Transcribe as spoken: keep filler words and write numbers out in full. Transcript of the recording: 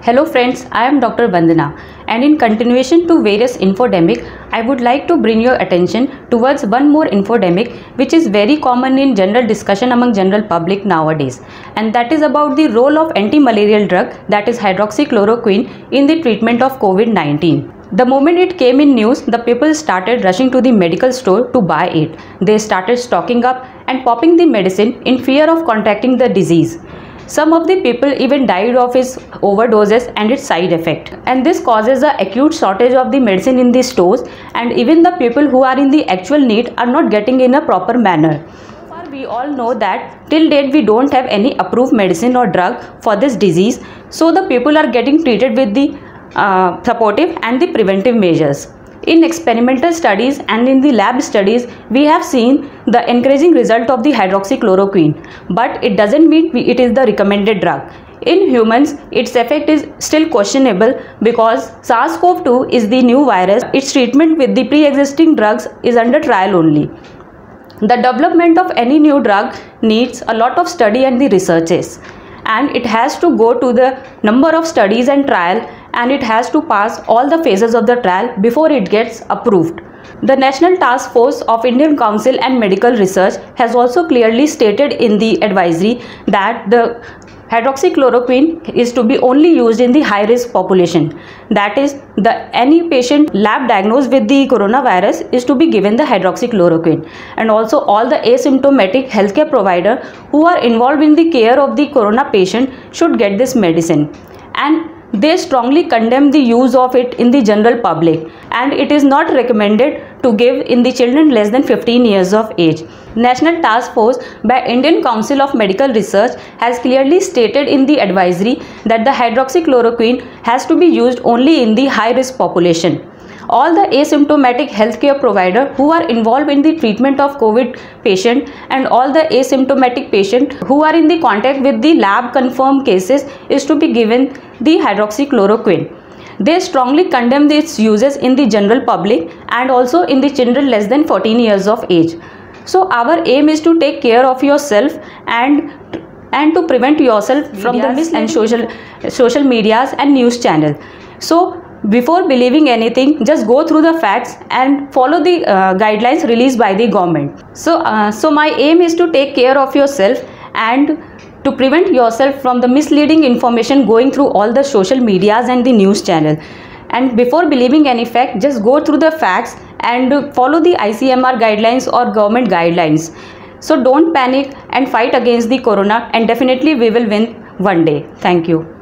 Hello friends, I am Doctor Vandana, and in continuation to various infodemic, I would like to bring your attention towards one more infodemic which is very common in general discussion among general public nowadays, and that is about the role of anti-malarial drug, that is hydroxychloroquine, in the treatment of COVID nineteen. The moment it came in news, the people started rushing to the medical store to buy it. They started stocking up and popping the medicine in fear of contracting the disease. Some of the people even died of its overdoses and its side effect. And this causes an acute shortage of the medicine in the stores, and even the people who are in the actual need are not getting in a proper manner. So far we all know that till date we don't have any approved medicine or drug for this disease. So the people are getting treated with the uh, supportive and the preventive measures. In experimental studies and in the lab studies, we have seen the encouraging result of the hydroxychloroquine, but it doesn't mean it is the recommended drug. In humans, its effect is still questionable because SARS CoV two is the new virus. Its treatment with the pre-existing drugs is under trial only. The development of any new drug needs a lot of study and the researches, and it has to go to the number of studies and trial, and it has to pass all the phases of the trial before it gets approved. The National Task Force of Indian Council and Medical Research has also clearly stated in the advisory that the hydroxychloroquine is to be only used in the high-risk population. That is, the any patient lab diagnosed with the coronavirus is to be given the hydroxychloroquine, and also all the asymptomatic healthcare provider who are involved in the care of the corona patient should get this medicine. And they strongly condemn the use of it in the general public, and it is not recommended to give in the children less than fifteen years of age. National Task Force by Indian Council of Medical Research has clearly stated in the advisory that the hydroxychloroquine has to be used only in the high-risk population. All the asymptomatic healthcare provider who are involved in the treatment of COVID patient and all the asymptomatic patient who are in the contact with the lab confirmed cases is to be given the hydroxychloroquine. They strongly condemn its uses in the general public and also in the children less than fourteen years of age. So our aim is to take care of yourself and and to prevent yourself from the mis and social social medias and news channel. So before believing anything, just go through the facts and follow the uh, guidelines released by the government. So, uh, so my aim is to take care of yourself and to prevent yourself from the misleading information going through all the social medias and the news channel. And before believing any fact, just go through the facts and follow the I C M R guidelines or government guidelines. So don't panic and fight against the corona, and definitely we will win one day. Thank you.